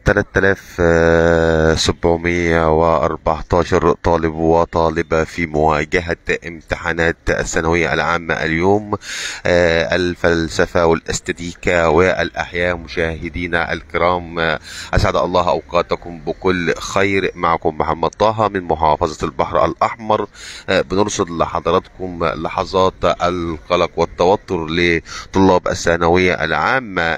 3714 طالب وطالبة في مواجهة امتحانات الثانوية العامة اليوم، الفلسفة والاستاتيكا والأحياء. مشاهدينا الكرام، أسعد الله أوقاتكم بكل خير. معكم محمد طه من محافظة البحر الأحمر. بنرصد لحضراتكم لحظات القلق والتوتر لطلاب الثانوية العامة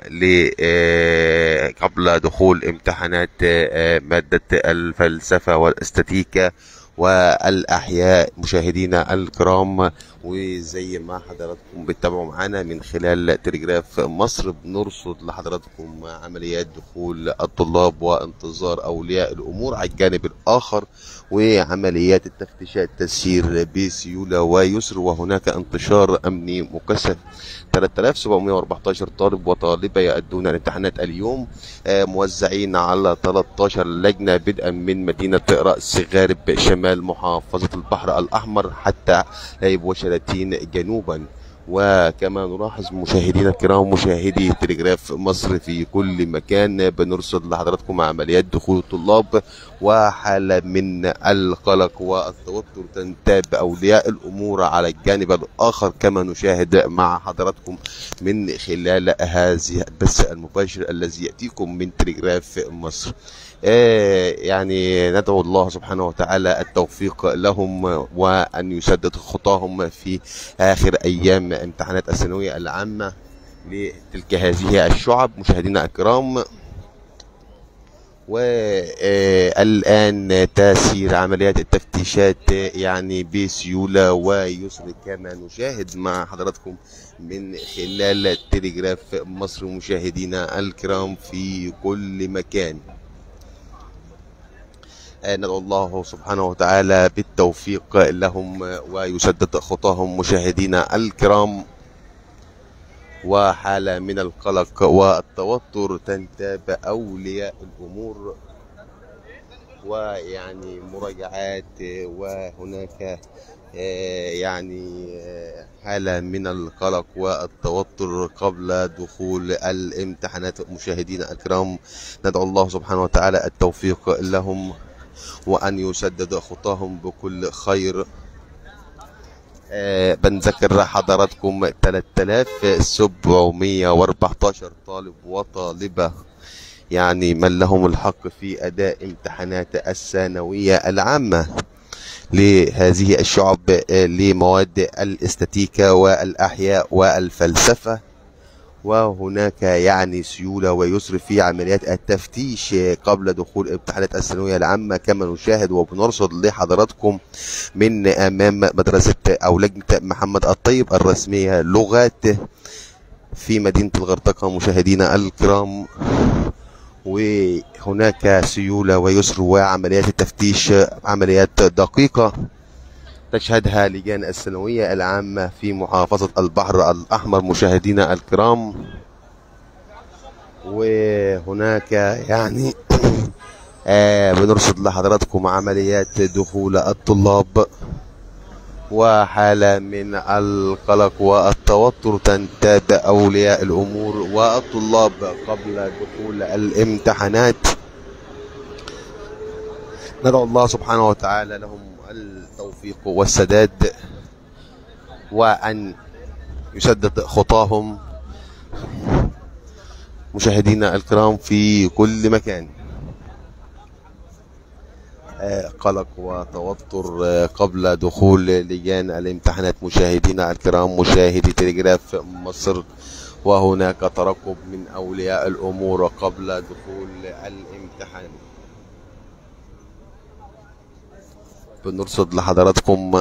قبل دخول امتحانات مادة الفلسفة والاستاتيكا والأحياء. مشاهدينا الكرام، وزي ما حضراتكم بتتابعوا معانا من خلال تلجراف مصر، بنرصد لحضراتكم عمليات دخول الطلاب وانتظار أولياء الأمور على الجانب الآخر، وعمليات التفتيشات تسير بسيولة ويسر، وهناك انتشار أمني مكثف. 3714 طالب وطالبة يؤدون الامتحانات اليوم، موزعين على 13 لجنة بدءا من مدينة رأس غارب شمال محافظة البحر الأحمر حتى عيب وشلاتين جنوبا. وكما نلاحظ مشاهدينا الكرام، مشاهدي تلجراف مصر في كل مكان، بنرصد لحضراتكم عمليات دخول الطلاب وحالة من القلق والتوتر تنتاب أولياء الأمور على الجانب الآخر، كما نشاهد مع حضراتكم من خلال هذه البث المباشر الذي يأتيكم من تلجراف مصر. يعني ندعو الله سبحانه وتعالى التوفيق لهم، وأن يسدد خطاهم في آخر أيام امتحانات الثانوية العامة لتلك هذه الشعب. مشاهدينا الكرام، والآن تسير عمليات التفتيشات يعني بسيولة ويسر، كما نشاهد مع حضراتكم من خلال تلجراف مصر. مشاهدينا الكرام في كل مكان، ندعو الله سبحانه وتعالى بالتوفيق لهم ويسدد خطاهم. مشاهدينا الكرام، وحالة من القلق والتوتر تنتاب أولياء الأمور، ويعني مراجعات، وهناك يعني حالة من القلق والتوتر قبل دخول الامتحانات. مشاهدينا الكرام، ندعو الله سبحانه وتعالى التوفيق لهم وأن يسدد خطاهم بكل خير. بنذكر حضراتكم 3714 طالب وطالبة يعني من لهم الحق في أداء امتحانات الثانوية العامة لهذه الشعب لمواد الاستاتيكا والأحياء والفلسفة. وهناك يعني سيولة ويسر في عمليات التفتيش قبل دخول امتحانات الثانوية العامة، كما نشاهد وبنرصد لحضراتكم من أمام مدرسة أو لجنة محمد الطيب الرسمية لغات في مدينة الغردقة. مشاهدينا الكرام، وهناك سيولة ويسر وعمليات التفتيش عمليات دقيقة تشهدها لجان الثانوية العامة في محافظة البحر الأحمر. مشاهدينا الكرام، وهناك يعني بنرصد لحضراتكم عمليات دخول الطلاب وحالة من القلق والتوتر تنتاب أولياء الأمور والطلاب قبل دخول الامتحانات. ندعو الله سبحانه وتعالى لهم التوفيق والسداد، وأن يسدد خطاهم. مشاهدينا الكرام في كل مكان، قلق وتوتر قبل دخول لجان الامتحانات. مشاهدينا الكرام، مشاهدي تلجراف مصر، وهناك ترقب من أولياء الأمور قبل دخول الامتحان. بنرصد لحضراتكم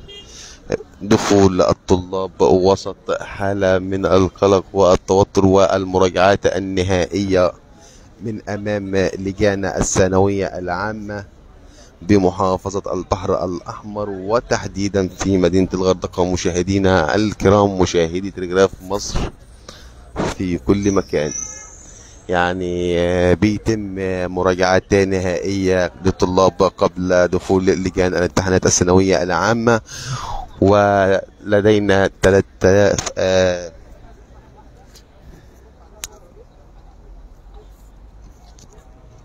دخول الطلاب وسط حالة من القلق والتوتر والمراجعات النهائية من أمام لجان الثانوية العامة بمحافظة البحر الأحمر، وتحديدا في مدينة الغردقة. مشاهدينا الكرام، مشاهدي تلجراف مصر في كل مكان، يعني بيتم مراجعات نهائية للطلاب قبل دخول لجان الامتحانات الثانوية العامة. ولدينا 3000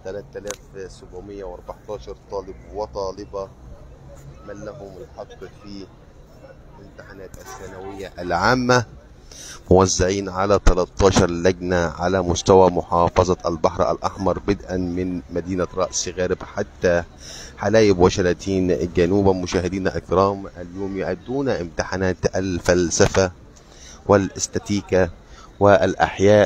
3714 طالب وطالبة من لهم الحق في امتحانات الثانوية العامة، موزعين على 13 لجنة على مستوى محافظة البحر الأحمر، بدءا من مدينة رأس غارب حتى حلايب وشلاتين جنوبا. مشاهدينا الكرام، اليوم يؤدون امتحانات الفلسفة والاستاتيكا والأحياء،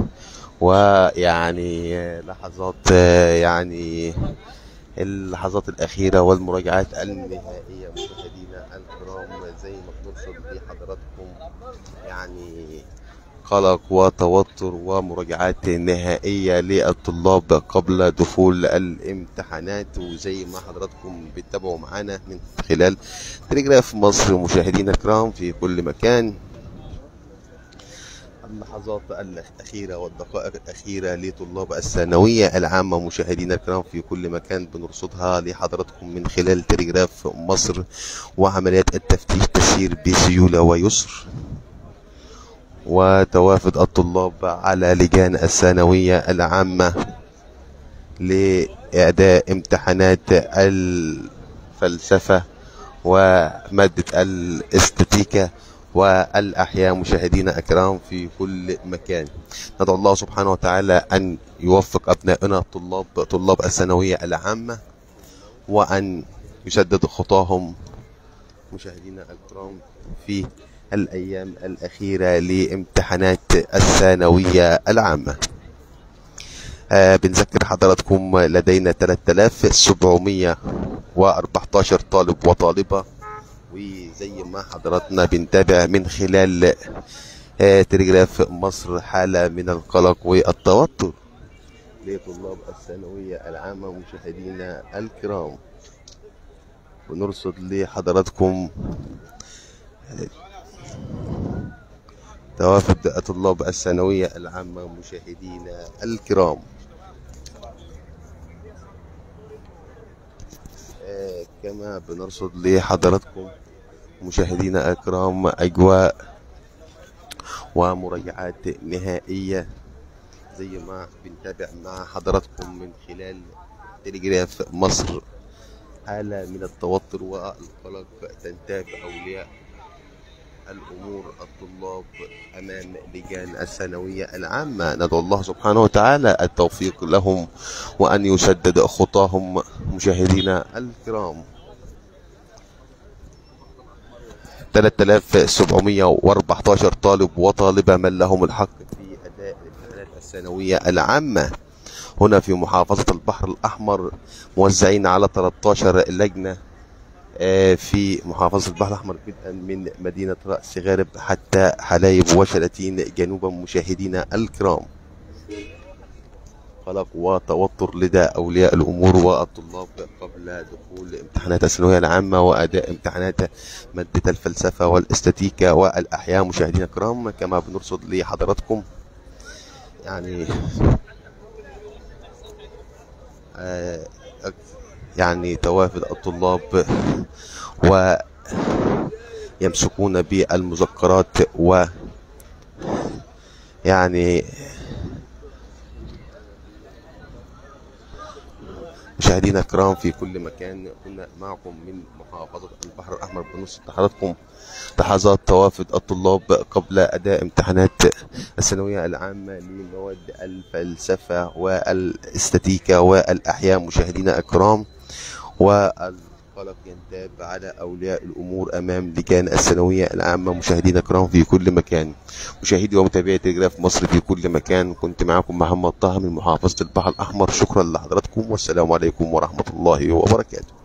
ويعني لحظات يعني اللحظات الأخيرة والمراجعات النهائية. مشاهدينا الكرام، زي ما بنرصد لحضراتكم يعني قلق وتوتر ومراجعات نهائية للطلاب قبل دخول الامتحانات، وزي ما حضراتكم بتتابعوا معانا من خلال تلجراف مصر. مشاهدينا الكرام في كل مكان، اللحظات الأخيرة والدقائق الأخيرة لطلاب الثانوية العامة. مشاهدينا الكرام في كل مكان بنرصدها لحضراتكم من خلال تلجراف مصر، وعمليات التفتيش تسير بسيولة ويسر، وتوافد الطلاب على لجان الثانوية العامة لأداء امتحانات الفلسفة ومادة الاستاتيكا والأحياء. مشاهدينا الكرام في كل مكان، ندعو الله سبحانه وتعالى أن يوفق أبنائنا طلاب الثانوية العامة، وأن يسدد خطاهم مشاهدينا الكرام في الأيام الأخيرة لامتحانات الثانوية العامة. بنذكر حضراتكم لدينا 3714 طالب وطالبة، وزي ما حضراتنا بنتابع من خلال تلجراف مصر حالة من القلق والتوتر لطلاب الثانوية العامة. مشاهدينا الكرام، ونرصد لحضراتكم توافد طلاب الثانوية العامة. مشاهدينا الكرام، كما بنرصد لحضراتكم مشاهدينا الكرام أجواء ومراجعات نهائية، زي ما بنتابع مع حضراتكم من خلال تلجراف مصر حالة من التوتر والقلق تنتاب أولياء الأمور الطلاب أمام لجان الثانوية العامة. ندعو الله سبحانه وتعالى التوفيق لهم وأن يسدد خطاهم. مشاهدينا الكرام، 3714 طالب وطالبة من لهم الحق في أداء الامتحانات الثانوية العامة هنا في محافظة البحر الأحمر، موزعين على 13 لجنة في محافظة البحر الأحمر، بدءا من مدينة رأس غارب حتى حلايب وشلاتين جنوبا. مشاهدينا الكرام، قلق وتوتر لدى أولياء الأمور والطلاب قبل دخول امتحانات الثانوية العامة وأداء امتحانات مادة الفلسفة والاستاتيكا والأحياء. مشاهدينا الكرام، كما بنرصد لحضراتكم يعني توافد الطلاب ويمسكون بالمذكرات، و يعني مشاهدينا الكرام في كل مكان، كنا معكم من محافظة البحر الأحمر بنرصد لحضراتكم لحظات توافد الطلاب قبل أداء امتحانات الثانوية العامة لمواد الفلسفة والاستاتيكا والأحياء. مشاهدينا الكرام، والقلق ينتاب على أولياء الأمور أمام لجان الثانوية العامة. مشاهدينا الكرام في كل مكان، مشاهدي ومتابعي تلجراف مصر في كل مكان، كنت معكم محمد طه من محافظة البحر الأحمر. شكرا لحضراتكم، والسلام عليكم ورحمة الله وبركاته.